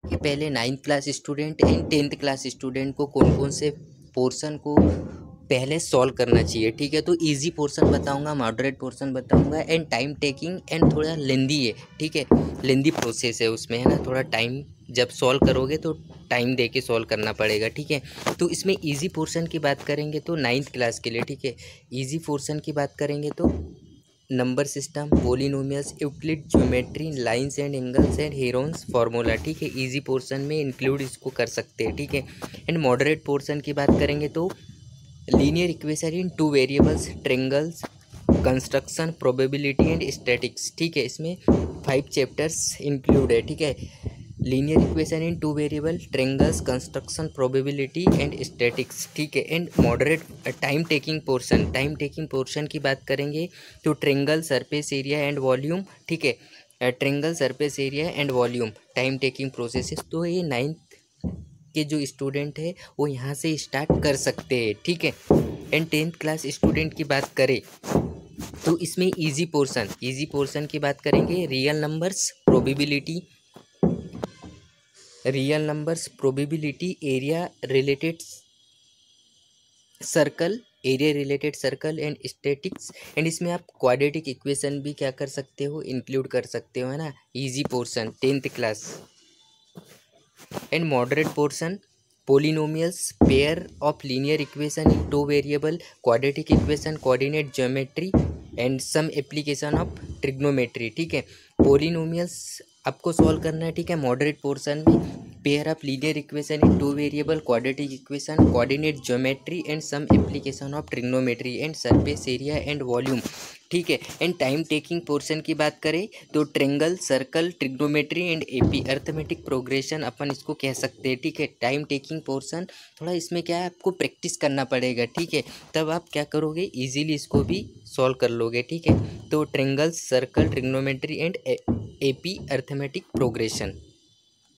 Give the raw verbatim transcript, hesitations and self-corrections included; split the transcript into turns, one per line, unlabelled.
कि पहले ninth class student and tenth class student को कौन कौन से पोर्शन को पहले सॉल्व करना चाहिए। ठीक है, तो इजी पोर्शन बताऊंगा, मॉडरेट पोर्शन बताऊंगा एंड टाइम टेकिंग एंड थोड़ा लेंदी है। ठीक है, लेंदी प्रोसेस है उसमें, है ना, थोड़ा टाइम जब सॉल्व करोगे तो टाइम दे के सॉल्व करना पड़ेगा। ठीक है, तो इसमें इजी पोर्शन की बात करेंगे तो नाइन्थ क्लास के लिए, ठीक है, इजी पोर्शन की बात करेंगे तो number system, polynomials, Euclid geometry, lines and angles and Heron's formula. ठीक है, इजी पोर्शन में इंक्लूड इसको कर सकते हैं। ठीक है, एंड मॉडरेट पोर्शन की बात करेंगे तो linear equation in two variables, triangles, construction, probability and statics. ठीक है, इसमें फाइव चैप्टर्स इंक्लूड है। ठीक है, linear equation in two variable, triangles, construction, probability and statics. ठीक है, and moderate time taking portion, time taking portion की बात करेंगे तो triangle, surface area and volume. ठीक है, triangle, surface area and volume, time taking processes. तो ये नाइन्थ के जो स्टूडेंट है वो यहाँ से स्टार्ट कर सकते हैं। ठीक है, एंड टेंथ क्लास स्टूडेंट की बात करें तो इसमें इजी पोर्शन, इजी पोर्शन की बात करेंगे real numbers, probability, real numbers, probability, area related circle, area related circle and statics. And इसमें आप क्वाड्रेटिक इक्वेशन भी क्या कर सकते हो, इंक्लूड कर सकते हो, है ना, easy portion tenth class. And moderate portion polynomials, pair of linear equation in two variable, quadratic equation, coordinate geometry and some application of trigonometry. ठीक है, पोलिनोमियल्स आपको सॉल्व करना है। ठीक है, मॉडरेट पोर्शन में pair of linear equation in two variable, quadratic equation, coordinate geometry and some application of trigonometry and surface area and volume. ठीक है, एंड टाइम टेकिंग पोर्शन की बात करें तो triangle, circle, trigonometry and AP, arithmetic progression अपन इसको कह सकते हैं। ठीक है, टाइम टेकिंग पोर्शन थोड़ा इसमें क्या है, आपको प्रैक्टिस करना पड़ेगा। ठीक है, तब आप क्या करोगे, इजीली इसको भी सॉल्व कर लोगे। ठीक है, तो triangle, circle, trigonometry and AP, arithmetic progression.